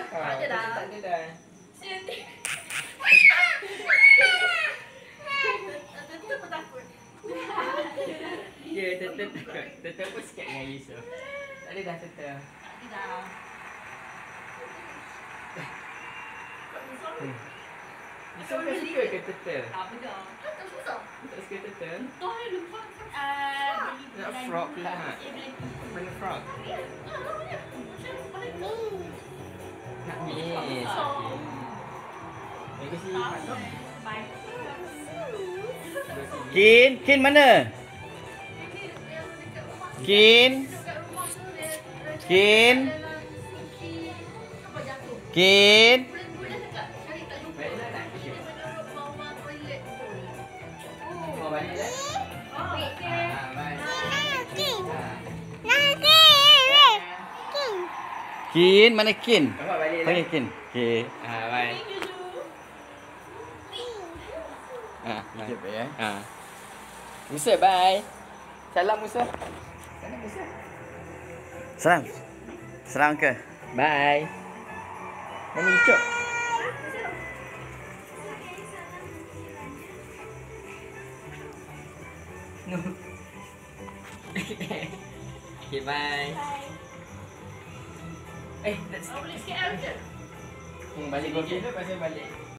Tak ada dah. Tak ada dah. Sini. Tentu pun takut. Ya, tetap pun sikit dengan Yusuf. Tak ada dah tetap. Tak ada dah. Yusuf kan suka ke tetap? Tak benda. Tak susah. Tak suka tetap? Toh lupa. Nak frog pula. Mana frog? Nak miss. Okey. Ini kasi patut. Kin mana? Kin. Mau balik dah? Kin, mana Kin? Bapak balik lah. Panggil Kin. Okey. Bye. Bye. Okey, bye. Musa, bye. Salam Musa. Sana Musa. Salam. Salam ke? Bye. Mana Ucap? No. Okay, bye. That's Boleh sikit air je. balik kau kira pasal balik.